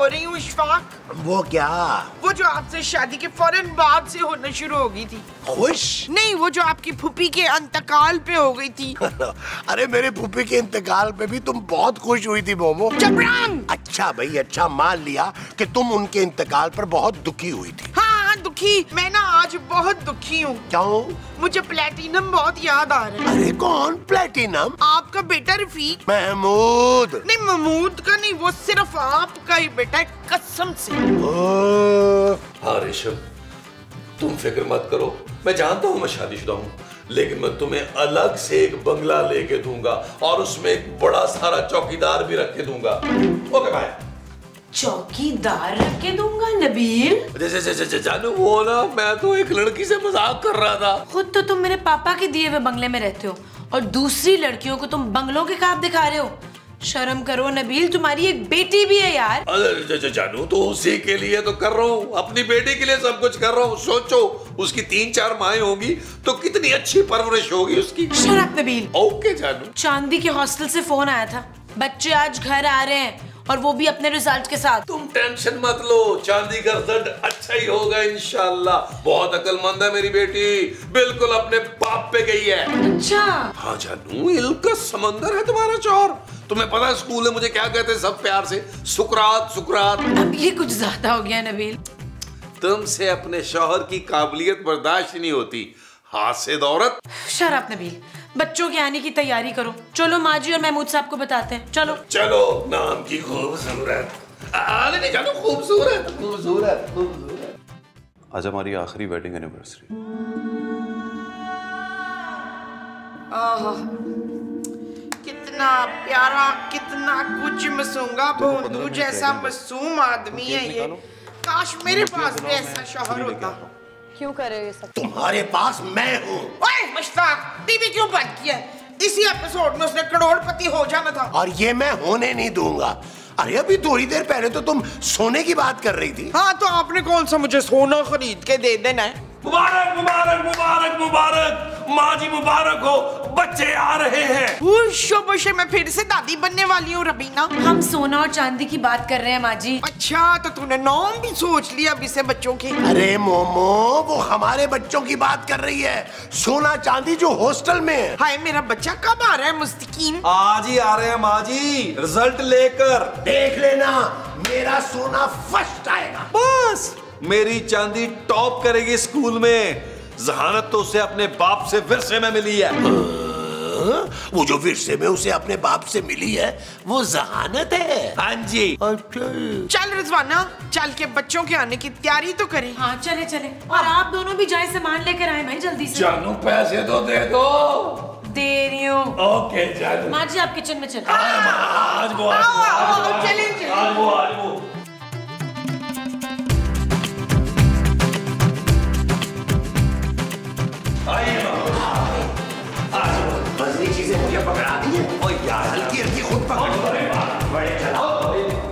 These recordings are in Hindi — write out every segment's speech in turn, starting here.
हो रही हूँ इशफाक। वो क्या? वो जो आपसे शादी के फौरन बाद से होना शुरू हो गई थी। खुश? नहीं, वो जो आपकी फूफी के इंतकाल पे हो गई थी। अरे मेरे फूफी के इंतकाल पे भी तुम बहुत खुश हुई थी मोमो। जबरान! अच्छा भाई, अच्छा मान लिया कि तुम उनके इंतकाल पर बहुत दुखी हुई थी। हाँ दुखी, मैं ना आज बहुत दुखी हूँ। क्यों? मुझे प्लेटिनम बहुत याद आ रहा है। अरे कौन प्लेटिनम? आपका बेटा रफीक। महमूद? नहीं, महमूद का नहीं, वो सिर्फ आपका ही बेटा है, कसम से। हाँ रेशम, तुम फिक्र मत करो, मैं जानता हूँ मैं शादीशुदा हूँ, लेकिन मैं तुम्हें अलग से एक बंगला लेके दूंगा और उसमें एक बड़ा सारा चौकीदार भी रख के दूंगा। Okay bye. चौकीदार रख के दूंगा नबील? जैसे जानू, वो ना, मैं तो एक लड़की से मजाक कर रहा था। खुद तो तुम मेरे पापा के दिए हुए बंगले में रहते हो और दूसरी लड़कियों को तुम बंगलों के ख्वाब दिखा रहे हो। शर्म करो नबील, तुम्हारी एक बेटी भी है यार। अरे जानू, तो उसी के लिए तो कर रहा हूँ, अपनी बेटी के लिए सब कुछ कर रहा हूँ। सोचो, उसकी 3-4 माएँ होंगी तो कितनी अच्छी परवरिश होगी उसकी। Shut up Nabeel. ओके जानू। चांदी के हॉस्टल से फोन आया था, बच्चे आज घर आ रहे हैं और वो भी अपने रिजल्ट के साथ। तुम टेंशन मत लो, चांदी का रिजल्ट अच्छा ही होगा इंशाल्लाह। बहुत अक्लमंद है मेरी बेटी, बिल्कुल अपने बाप पे गई है। अच्छा? हाँ जानू, इल्म का समंदर है तुम्हारा चौर। तुम्हें पता है स्कूल में मुझे क्या कहते हैं सब प्यार से? सुकरात सुकरात। अब ये कुछ ज्यादा हो गया नबील। तुमसे अपने शौहर की काबिलियत बर्दाश्त नहीं होती, हाथ से दौरत। शट अप नबील, बच्चों के आने की तैयारी करो। चलो माजी और महमूद साहब को बताते हैं। चलो चलो, नाम की खूबसूरत। अरे नहीं जानू, खूबसूरत खूबसूरत खूबसूरत। आज हमारी आखिरी वेडिंग एनिवर्सरी। कितना प्यारा, कितना कुछ मासूंगा भोंदू जैसा मासूम आदमी है ये। काश मेरे पास भी ऐसा शौहर होता। क्यों कर रहे हो ये सब? तुम्हारे पास मैं हूँ। ओए मुश्ताक, टीवी क्यों बंद किया? इसी एपिसोड में उसने करोड़पति हो जाना था। और ये मैं होने नहीं दूंगा। अरे अभी थोड़ी देर पहले तो तुम सोने की बात कर रही थी। हाँ, तो आपने कौन सा मुझे सोना खरीद के दे देना है? मुबारक मुबारक मुबारक मुबारक, माँ जी मुबारक हो, बच्चे आ रहे हैं। शोबशे मैं फिर से दादी बनने वाली हूँ रबीना। हम सोना और चांदी की बात कर रहे हैं माजी। अच्छा, तो तूने नाम भी सोच लिया अभी से बच्चों के? अरे मोमो, वो हमारे बच्चों की बात कर रही है, सोना चांदी जो हॉस्टल में है। हाय, मेरा बच्चा कब आ रहा है मुस्तकीम? आज ही आ रहे हैं माँ जी, रिजल्ट लेकर। देख लेना, मेरा सोना फर्स्ट आएगा। बस मेरी चांदी टॉप करेगी स्कूल में। जहानत तो उसे अपने बाप से विरसे में मिली है। वो जो विरसे में उसे अपने बाप से मिली है, वो जहानत है। हाँ जी। अच्छा, चल रिजवाना, चल के बच्चों के आने की तैयारी तो करें। हाँ चले चले, और आप दोनों भी जाए सामान लेकर आए भाई जल्दी से। जानू पैसे तो दे दो। दे रही हूँ। ओके जानू। माँ जी आप किचन में चले। आज वो चले चले। आज वो मजनी चीजें मुझे पकड़ा दी है। ओ यार, हल्की हल्की खुद पकड़। बड़े चलाओ।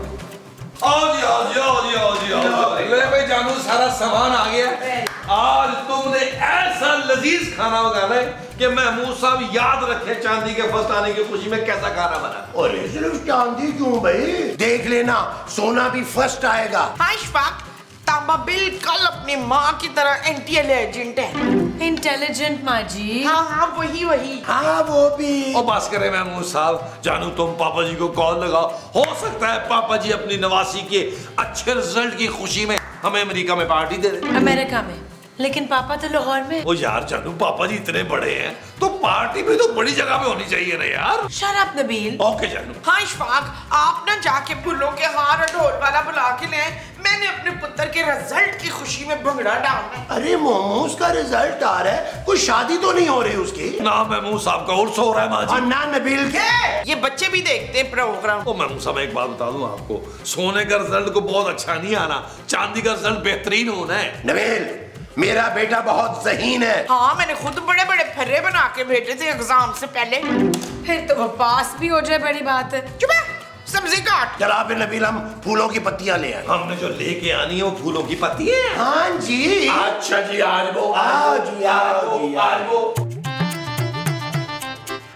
ले भाई जानू, सारा सामान आ गया। आज तुमने ऐसा लजीज खाना बनाना है कि महमूद साहब याद रखे चांदी के फर्स्ट आने की खुशी में कैसा खाना बना। और सिर्फ चांदी क्यों भाई? देख लेना, सोना भी फर्स्ट आएगा। हाँ इशफाक, तांबा बिल्कुल अपनी माँ की तरह इंटेलिजेंट है। इंटेलिजेंट माँ जी? हाँ हाँ, वही वही। हाँ वो भी। और बात करें महमूद साहब, जानू तुम पापा जी को कॉल लगाओ, हो सकता है पापा जी अपनी नवासी के अच्छे रिजल्ट की खुशी में हमें अमेरिका में पार्टी दे दें। अमेरिका में? लेकिन पापा तो लाहौर में। ओ यार जानू, पापा जी इतने बड़े हैं तो पार्टी भी तो बड़ी जगह पे होनी चाहिए ना यार। Shut up Nabeel. ओके जानू। हाँ इशफाक, आप ना जाके फूलों के हार और ढोल वाला बुला के ले। मैंने अपने पुत्र के रिजल्ट की खुशी में भंगड़ा डालना है। अरे मोमोज का रिजल्ट आ रहा है, कोई शादी तो नहीं हो रही उसकी? ना महमूद साहब का उर्स हो रहा है माँ जी। और ना नबील के। ये बच्चे भी देखते हैं प्रोग्राम। ओ महमूद साहब, एक बात बता दूं आपको, सोने का रिजल्ट को बहुत अच्छा नहीं आना, चांदी का रिजल्ट बेहतरीन होना है। नबील, मेरा बेटा बहुत ज़हीन है। हाँ, मैंने खुद बड़े बड़े फर्रे बना के भेजे थे एग्जाम से पहले। फिर तो वो पास भी हो जाए, बड़ी बात है। चुप है, सब्जी काट। चला फिर नबील, हम फूलों की पत्तियां ले आए। हमने जो लेके आनी है वो फूलों की पत्ती है। हाँ जी। अच्छा जी, आज वो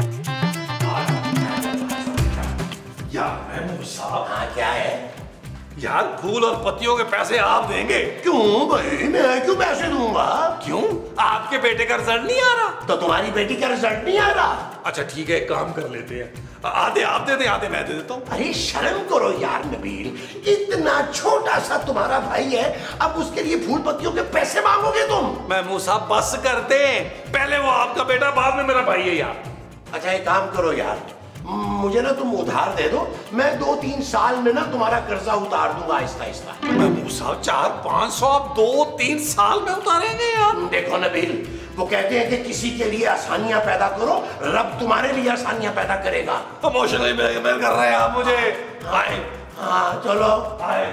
यार महमूद साहब, हाँ क्या है? यार फूल और पत्तियों के पैसे आप देंगे? क्यों भाई, मैं क्यों पैसे दूंगा? क्यों? आपके बेटे का रिजल्ट नहीं आ रहा? तो तुम्हारी बेटी का रिजल्ट नहीं आ रहा? अच्छा ठीक है, काम कर लेते हैं, आधे आप दे दें, आधे मैं दे देता हूँ। अरे शर्म करो यार नबील, इतना छोटा सा तुम्हारा भाई है, अब उसके लिए फूल पत्तियों के पैसे मांगोगे तुम? महमूद साहब बस कर दे, पहले वो आपका बेटा, बाद में मेरा भाई है यार। अच्छा एक काम करो यार, मुझे ना तुम उधार दे दो, मैं 2-3 साल में ना तुम्हारा कर्जा उतार दूंगा आहिस्ता आहिस्ता। महमूद साहब 400-500 आप 2-3 साल में उतारेंगे यार? देखो नबील, वो कहते हैं कि किसी के लिए आसानियां पैदा करो, रब तुम्हारे लिए आसानियां पैदा करेगा। इमोशनली ब्लैकमेल कर रहे हैं आप मुझे। आए, हाँ चलो आए।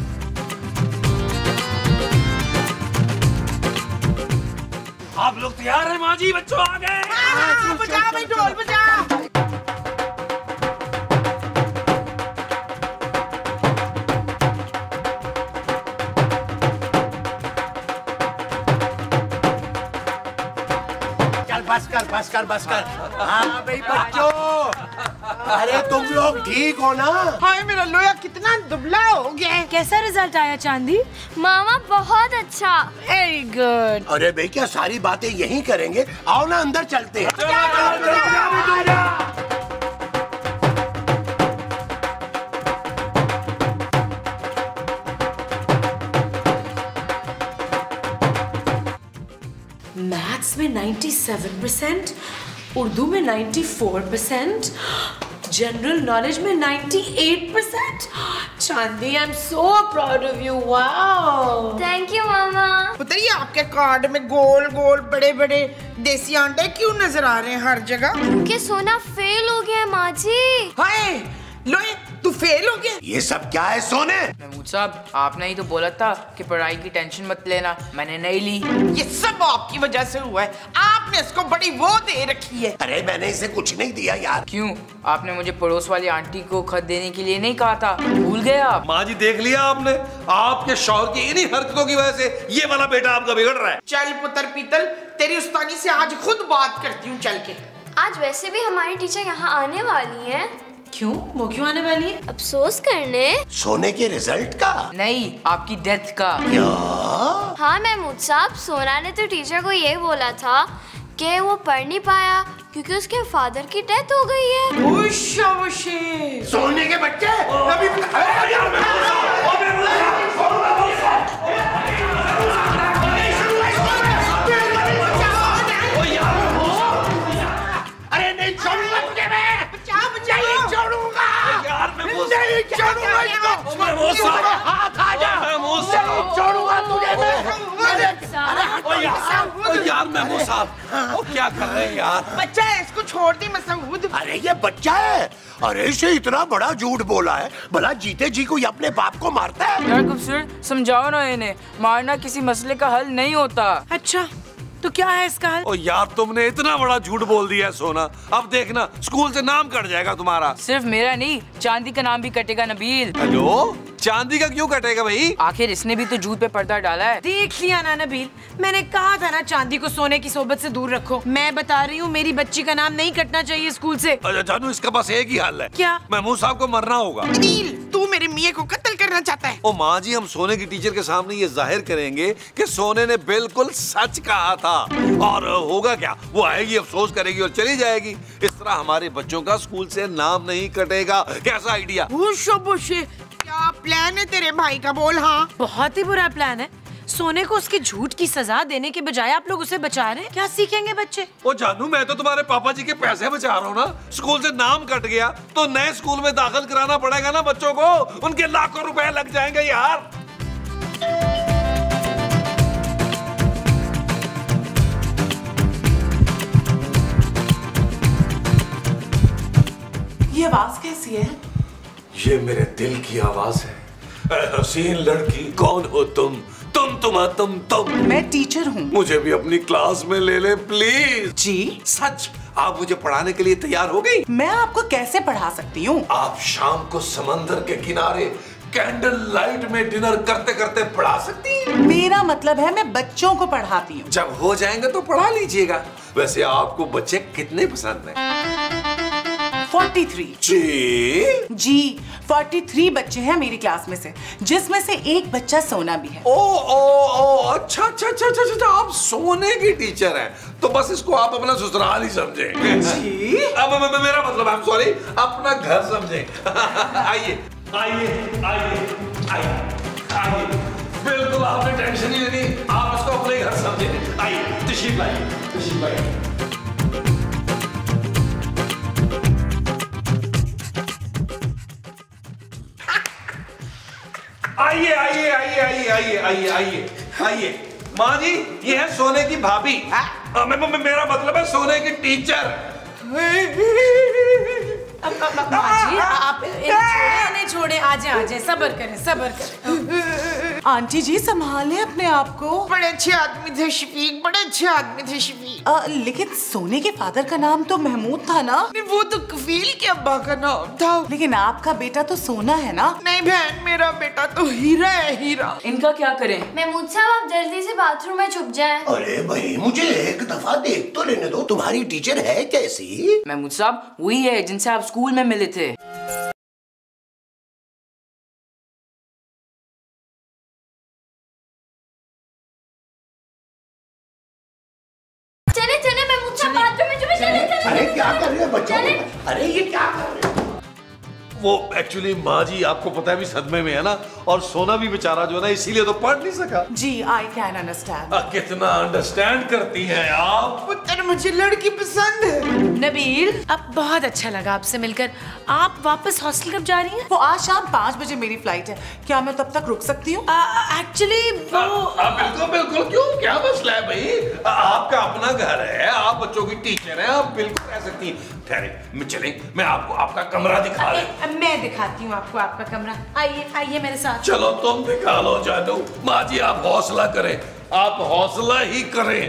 आप लोग तैयार हैं माँ जी? बच्चों आ गए। बजा भाई, ढोल बजा। बस कर। हाँ भाई बच्चों, अरे तुम लोग ठीक हो ना? हाय मेरा लोया कितना दुबला हो गया है। कैसा रिजल्ट आया चांदी? मामा बहुत अच्छा। Very good. अरे भाई क्या सारी बातें यही करेंगे? आओ ना अंदर चलते हैं। मैथ्स में 97%, उर्दू में 94%, जनरल नॉलेज में 98%। Chandi, I am so proud of you. Wow, thank you मामा। बताइए आपके कार्ड में गोल गोल बड़े बड़े देसी अंडे क्यों नजर आ रहे हैं हर जगह? क्योंकि सोना फेल हो गया है माँ जी। हाय लोए, तू फेल हो गया? ये सब क्या है सोने? महमूद साहब, आपने ही तो बोला था कि पढ़ाई की टेंशन मत लेना, मैंने नहीं ली। ये सब आपकी वजह से हुआ है, आपने इसको बड़ी वो दे रखी है। अरे मैंने इसे कुछ नहीं दिया यार। क्यों? आपने मुझे पड़ोस वाली आंटी को खत देने के लिए नहीं कहा था, भूल गए आप? माँ जी देख लिया आपने, आपके शौहर की इन्हीं हरकतों की वजह से ये वाला बेटा आपका बिगड़ रहा है। चल पुत्र पीतल, तेरी उस्तानी से आज खुद बात करती हूँ चल के। आज वैसे भी हमारी टीचर यहाँ आने वाली है। क्यों? वो क्यों आने वाली है? अफसोस करने। सोने के रिजल्ट का? नहीं, आपकी डेथ का। क्या? हाँ महमूद साहब, सोना ने तो टीचर को ये बोला था कि वो पढ़ नहीं पाया क्योंकि उसके फादर की डेथ हो गई है। सोने के बच्चे अभी अरे नहीं छोड़ूंगा तुझे, मैं नहीं छोड़ूंगा यार, मैं नहीं छोड़ूंगा इसको। हाथ आ जा, नहीं छोड़ूंगा तुझे यार महमूद साहब, क्या कर रहे हैं यार? बच्चा है, इसको छोड़ दी मसूद। अरे ये बच्चा है, अरे इसे इतना बड़ा झूठ बोला है, भला जीते जी कोई अपने बाप को मारता है? यार खूबसूरत, समझाओ ना इन्हें, मारना किसी मसले का हल नहीं होता। अच्छा तो क्या है इसका हल? ओ यार तुमने इतना बड़ा झूठ बोल दिया सोना, अब देखना स्कूल से नाम कट जाएगा तुम्हारा। सिर्फ मेरा नहीं, चांदी का नाम भी कटेगा नबील। हेलो, चांदी का क्यों कटेगा भाई? आखिर इसने भी तो झूठ पे पर्दा डाला है। देख लिया ना नबील, मैंने कहा था ना चांदी को सोने की सोबत से दूर रखो। मैं बता रही हूँ, मेरी बच्ची का नाम नहीं कटना चाहिए स्कूल से। अच्छा जानू, इसका बस एक ही हल है। क्या? महमूद साहब को मरना होगा। नील, तू मेरे मियाँ को कत्ल करना चाहता है? ओ माँ जी, हम सोने की टीचर के सामने ये जाहिर करेंगे कि सोने ने बिल्कुल सच कहा था, और होगा क्या, वो आएगी, अफसोस करेगी और चली जाएगी। इस तरह हमारे बच्चों का स्कूल से नाम नहीं कटेगा। कैसा आइडिया? क्या प्लान है तेरे भाई का, बोल। हाँ बहुत ही बुरा प्लान है। सोने को उसके झूठ की सजा देने के बजाय आप लोग उसे बचा रहे हैं। क्या सीखेंगे बच्चे? ओ जानू, मैं तो तुम्हारे पापा जी के पैसे बचा रहा हूँ ना। स्कूल से नाम कट गया तो नए स्कूल में दाखिल कराना पड़ेगा ना बच्चों को, उनके लाखों रुपए लग जाएंगे यार। ये आवाज कैसी है? ये मेरे दिल की आवाज है। हसीन लड़की, कौन हो तुम? तुम। मैं टीचर हूँ। मुझे भी अपनी क्लास में ले ले प्लीज। जी सच, आप मुझे पढ़ाने के लिए तैयार हो गई? मैं आपको कैसे पढ़ा सकती हूँ? आप शाम को समंदर के किनारे कैंडल लाइट में डिनर करते करते पढ़ा सकती हैं। मेरा मतलब है मैं बच्चों को पढ़ाती हूँ। जब हो जाएंगे तो पढ़ा लीजिएगा। वैसे आपको बच्चे कितने पसंद हैं? 43। जी 43 बच्चे हैं मेरी क्लास में से, जिसमें से एक बच्चा सोना भी है। ओ अच्छा अच्छा अच्छा अच्छा अच्छा, आप सोने की टीचर हैं, तो बस इसको आप अपना ससुराल ही समझे। जी अब मेरा मतलब, आई एम सॉरी, अपना घर समझे। आइए आइए आइए आइए आइए, बिल्कुल आपने टेंशन नहीं लेनी, आप इसको अपने घर समझे। आइए तशरीफ लाइए, तशरीफ लाइए। आइए आइए आइए आइए आइए आइए आइए आइए, माँ जी ये है सोने की भाभी। मेरा मतलब है सोने की टीचर। माँ जी आप इन्हें छोड़े, आ जाए, सब्र करें। आंटी जी संभालें अपने आप को। बड़े अच्छे आदमी थे शफीक, बड़े अच्छे आदमी थे शफीक। लेकिन सोने के फादर का नाम तो महमूद था ना? वो तो कफील के अब्बा का नाम था। लेकिन आपका बेटा तो सोना है ना? नहीं बहन, मेरा बेटा तो हीरा है, हीरा। इनका क्या करें? महमूद साहब आप जल्दी से बाथरूम में छुप जाएं। अरे भाई मुझे एक दफा देख तो लेने दो, तुम्हारी टीचर है कैसी? महमूद साहब वही है जिनसे आप स्कूल में मिले थे। चले चले महमूद साहब बाथरूम में चले। अरे क्या कर रहे हो बच्चों? अरे ये क्या कर रहे हो? वो एक्चुअली माँ जी आपको पता है भी सदमे में है ना, और सोना भी बेचारा जो है ना, इसीलिए तो पढ़ नहीं सका। जी आई कैन अंडरस्टैंड। कितना अंडरस्टैंड करती हैं आप। पुत्र मुझे लड़की पसंद है। नबील अब बहुत अच्छा लगा आपसे मिलकर। आप वापस हॉस्टल कब जा रही हैं? वो आज शाम 5 बजे मेरी फ्लाइट है, क्या मैं तब तक रुक सकती हूँ? एक्चुअली वो बिल्कुल बिल्कुल, क्यों, क्या मसला है भाई, आपका अपना घर है, आप बच्चों की टीचर हैं, आप बिल्कुल रह सकती हैं। ठहरे चलें, मैं आपको आपका कमरा दिखा दूं। मैं दिखाती हूँ आपको आपका कमरा। आइए आइए मेरे साथ। चलो तुम दिखा लो जानू। माँ जी आप हौसला करें, आप हौसला ही करें।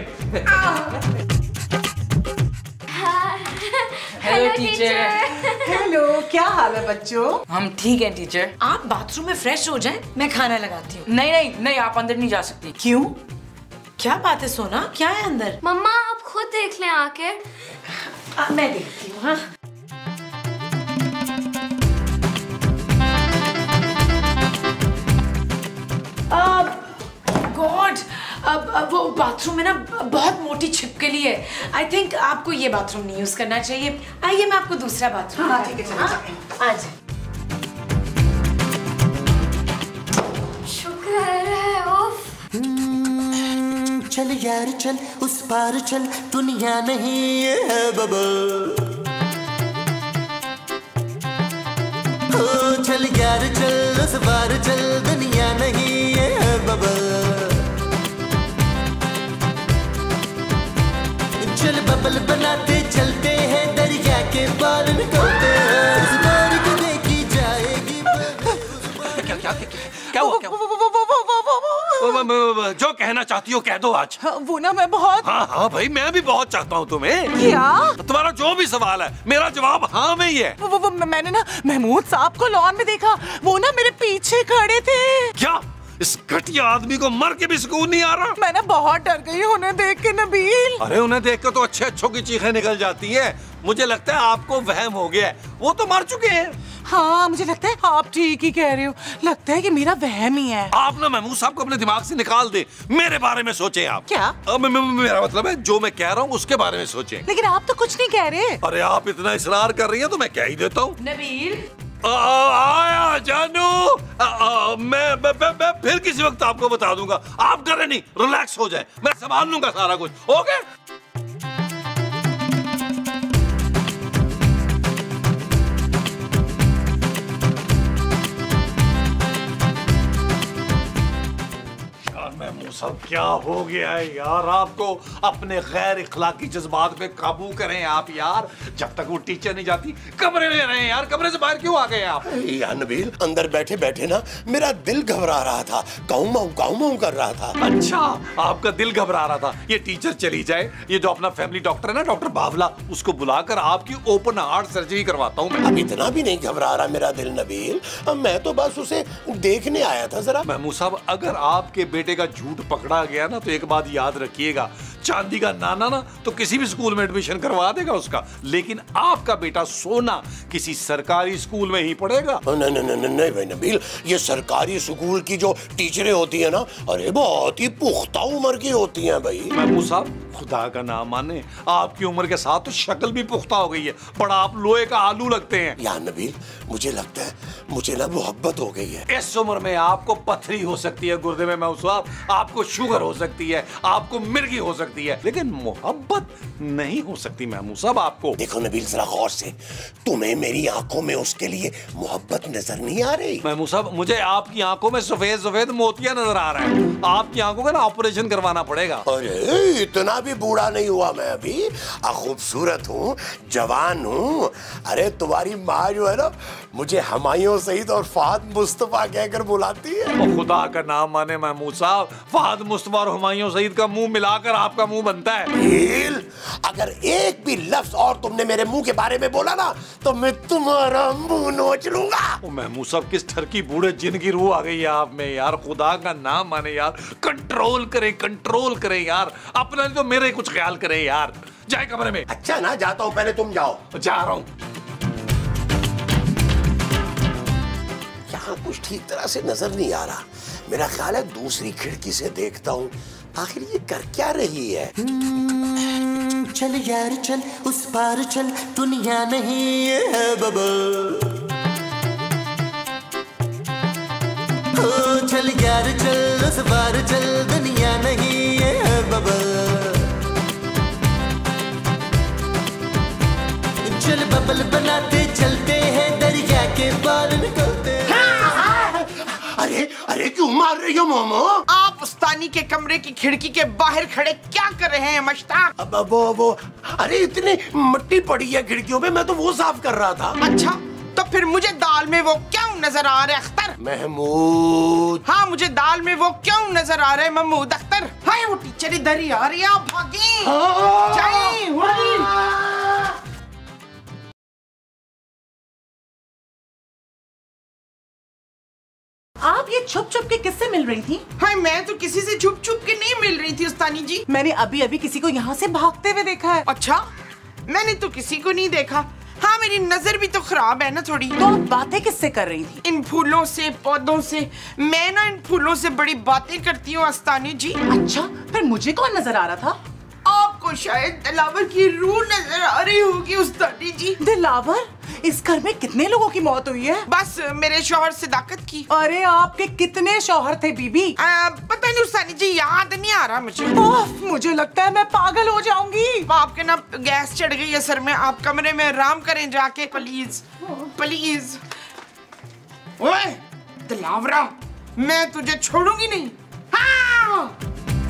Hello teacher. हेलो, क्या हाल है बच्चों? हम ठीक हैं टीचर। आप बाथरूम में फ्रेश हो जाएं, मैं खाना लगाती हूँ। नहीं नहीं नहीं, आप अंदर नहीं जा सकती। क्यों? क्या बात है सोना, क्या है अंदर? मम्मा आप खुद देख लें आके। मैं देखती हूँ। हाँ गॉड, अब वो बाथरूम में ना बहुत मोटी छिपकली है। आई थिंक आपको ये बाथरूम नहीं यूज करना चाहिए। आइए मैं आपको दूसरा बाथरूम। हाँ ठीक है, चलो आ जाए। शुक्र है। उफ चल यार चल उस पार चल, दुनिया नहीं ये है बबल। चल यार चल उस पार चल, दुनिया नहीं ये है बबल। चल बबल बनाते चलते हैं, दरिया के पार निकलते हैं, उस पार की देखी जाएगी। क्या हुआ? जो कहना चाहती हो कह दो आज। वो ना मैं बहुत। हाँ भाई मैं भी बहुत चाहता हूँ तुम्हें। क्या? तुम्हारा जो भी सवाल है मेरा जवाब हाँ में ही है। वो मैंने ना महमूद साहब को लॉन में देखा, वो ना मेरे पीछे खड़े थे। क्या इस घटिया आदमी को मर के भी सुकून नहीं आ रहा? मैं ना बहुत डर गई उन्हें देख के नबील। अरे उन्हें देख कर तो अच्छे अच्छों की चीखें निकल जाती हैं। मुझे लगता है आपको वहम हो गया है, वो तो मर चुके हैं। हाँ मुझे लगता है आप ठीक ही कह रहे हो, लगता है कि मेरा वहम ही है। आप ना महमूद साहब को अपने दिमाग से निकाल दे, मेरे बारे में सोचें आप। क्या? मेरा मतलब है जो मैं कह रहा हूँ उसके बारे में सोचें। लेकिन आप तो कुछ नहीं कह रहे। अरे आप इतना इसरार कर रही हैं तो मैं कह ही देता हूँ। नबील आया जानू, मैं फिर किसी वक्त आपको बता दूंगा। आप डरे नहीं, रिलैक्स हो जाए, मैं संभाल लूंगा सारा कुछ। ओके सब क्या हो गया है यार, आपको अपने गैर इखलाकी जज्बात पे काबू करें आप यार। जब तक वो टीचर नहीं जाती कमरे में रहे यार, कमरे से बाहर क्यों आ गए आप? यार नबील अंदर बैठे बैठे ना मेरा दिल घबरा रहा था, काऊ माऊ कर रहा था। अच्छा आपका दिल घबरा रहा था। ये टीचर चली जाए, ये जो अपना फैमिली डॉक्टर है ना डॉक्टर बावला, उसको बुलाकर आपकी ओपन हार्ट सर्जरी करवाता हूँ मैं। अब इतना भी नहीं घबरा रहा मेरा दिल नबील, मैं तो बस उसे देखने आया था जरा। महमूद साहब अगर आपके बेटे का झूठ पकड़ा गया ना तो एक बात याद रखिएगा, चांदी का नाना ना तो किसी भी स्कूल में एडमिशन करवा देगा उसका, लेकिन आपका बेटा सोना किसी सरकारी स्कूल में ही पढ़ेगा। नहीं भाई नबील, ये सरकारी स्कूल की जो टीचरें होती है ना, अरे बहुत ही पुख्ता उम्र की होती हैं भाई। महमूद साहब, खुदा का नाम माने, आपकी उम्र के साथ तो शक्ल भी पुख्ता हो गई है, बड़ा आप लोहे का आलू लगते हैं। यार नबील, मुझे लगता है मुझे ना मोहब्बत हो गई है। इस उम्र में आपको पथरी हो सकती है गुर्दे में महमूद साहब, आपको शुगर हो सकती है, आपको मिर्गी हो सकती है, लेकिन मोहब्बत नहीं हो सकती महमूद साहब आपको। देखो नबील, जरा गौर से, तुम्हें मेरी आंखों में उसके लिए मोहब्बत नजर नहीं आ रही? महमूद साहब, मुझे आपकी आंखों में सफेद सफेद मोतियां नजर आ रहा है। आपकी आंखों का ना ऑपरेशन करवाना पड़ेगा। अरे इतना भी बूढ़ा नहीं हुआ मैं अभी, खूबसूरत हूँ, जवान हूँ। अरे तुम्हारी माँ जो है ना, मुझे हुमायूं सईद और फहद मुस्तफा कहकर बुलाती है। खुदा का नाम माने महमूद साहब, फहद मुस्तफा और हुमायूं सईद का मुंह मिलाकर आपका मुंह बनता है। अगर एक भी लफ्ज और तुमने मेरे मुंह के बारे में बोला ना, तो मैं तुम्हारा मुंह नोच लूंगा। महमूद साहब, किस ठरकी बूढ़े जिन की रूह आ गई है आप में यार, खुदा का नाम माने यार, कंट्रोल करें यार, अपना नहीं तो मेरे कुछ ख्याल करें यार। जाए कमरे में। अच्छा ना, जाता हूँ, पहले तुम जाओ। जा रहा हूँ। यहाँ कुछ ठीक तरह से नजर नहीं आ रहा, मेरा ख्याल है दूसरी खिड़की से देखता हूँ, आखिर ये कर क्या रही है। चल यार चल, उस पार चल, दुनिया नहीं है बबल। चल यार चल, उस पार चल, दुनिया नहीं है बबल। चल बबल बनाते चलते हैं, दरिया के पार निकलते हैं। अरे अरे क्यों मार रही हो मोमो? आप उस्तानी के कमरे की खिड़की के बाहर खड़े क्या कर रहे हैं मश्ताक? अब वो अरे इतनी मिट्टी पड़ी है खिड़कियों पे, मैं तो वो साफ कर रहा था। अच्छा, तो फिर मुझे दाल में वो क्यों नजर आ रहे अख्तर? महमूद। हाँ, मुझे दाल में वो क्यों नजर आ रहे महमूद अख्तर? हाय, वो टीचर इधर ही आ रही है, आप भागे। आप ये छुप छुप के किससे मिल रही थी? हाय, मैं तो किसी से छुप छुप के नहीं मिल रही थी उस्तानी जी। मैंने अभी अभी किसी को यहाँ से भागते हुए देखा है। अच्छा, मैंने तो किसी को नहीं देखा। हाँ, मेरी नजर भी तो खराब है ना थोड़ी। तो आप बातें किससे कर रही थी? इन फूलों से, पौधों से। मैं ना इन फूलों से बड़ी बातें करती हूँ उस्तानी जी। अच्छा, फिर मुझे कौन नजर आ रहा था? आपको शायद दिलावर की रूह नजर आ रही होगी उस्तानी जी। दिलावर? इस घर में कितने लोगों की मौत हुई है? बस मेरे शौहर सदाकत की। अरे आपके कितने शौहर थे बीबी? पता नहीं उस्तानी जी, याद नहीं आ रहा मुझे। मुझे लगता है मैं पागल हो जाऊंगी। आपके ना गैस चढ़ गई है सर में, आप कमरे में आराम करें जाके, प्लीज प्लीज। ओए दिलावरा, मैं तुझे छोड़ूंगी नहीं। हाँ!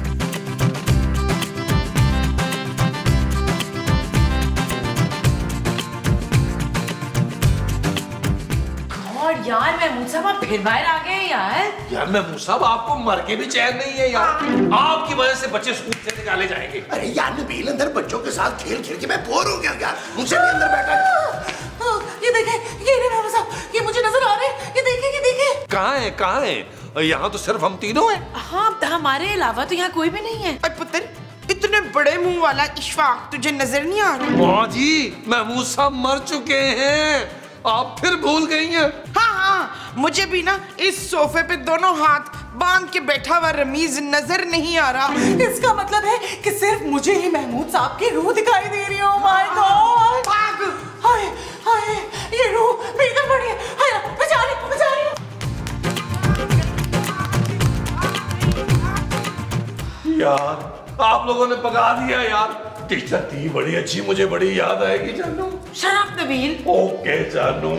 और यार महमूद साहब, आप फिर बाहर आ गए यार। यार महमूद साहब, आपको मर के भी चैन नहीं है यार, आपकी वजह से बच्चे स्कूल से निकाले जाएंगे। अरे यार नबील, अंदर बच्चों के साथ खेल खेल के मैं बोर हो गया यार, मुझसे भी अंदर बैठा। ये देखें, ये महमूद साहब, ये मुझे नजर आ रहे हैं, ये देखें। कहाँ है? यहाँ तो सिर्फ हम तीनों हैं। हाँ, हमारे अलावा तो यहाँ कोई भी नहीं है। अरे पुत्र, इतने बड़े मुंह वाला इशफाक तुझे नजर नहीं आ रहा? माँ जी, महमूद साहब मर चुके हैं, आप फिर भूल गई हैं। हाँ, मुझे भी ना इस सोफे पे दोनों हाथ बांध के बैठा हुआ रमीज नजर नहीं आ रहा। इसका मतलब है कि सिर्फ मुझे ही महमूद साहब की रूह दिखाई दे रही है। Oh my God! हाय हाय, ये रूह मेरी तरफ बढ़ी है। हाय, बचा रही। यार आप लोगों ने पका दिया यार, टीचर थी बड़ी अच्छी, मुझे बड़ी याद आएगी जानू। शराब नबील। ओके जानू।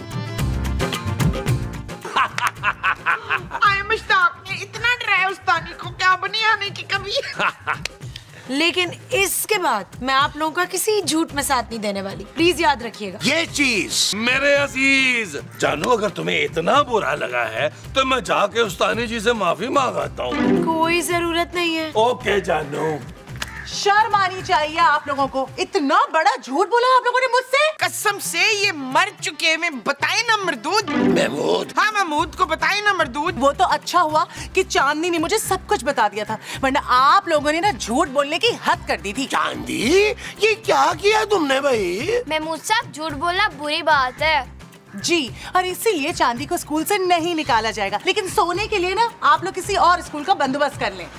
आए मुश्ताक ने इतना डराया उस्तानी को, क्या बनी आने की कभी। लेकिन इसके बाद मैं आप लोगों का किसी झूठ में साथ नहीं देने वाली, प्लीज याद रखिएगा। ये चीज मेरे अजीज जानू, अगर तुम्हें इतना बुरा लगा है तो मैं जाके उस्तानी जी से माफी मांगता हूँ। कोई जरूरत नहीं है। ओके जानू। शर्म आनी चाहिए आप लोगों को। इतना बड़ा झूठ बोला आप लोगों ने मुझसे। कसम से ये मर चुके में बताए ना मरदूद। महमूद। हाँ महमूद को बताए ना मरदूद। वो तो अच्छा हुआ कि चांदनी ने मुझे सब कुछ बता दिया था, वरना आप लोगों ने ना झूठ बोलने की हद कर दी थी। चांदी ये क्या किया तुमने भाई? महमूद साहब झूठ बोलना बुरी बात है जी, और इसीलिए चांदी को स्कूल से नहीं निकाला जाएगा, लेकिन सोने के लिए ना आप लोग किसी और स्कूल का बंदोबस्त कर लें।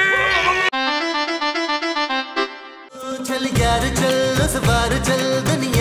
चल यार चल, उस बार चल दुनिया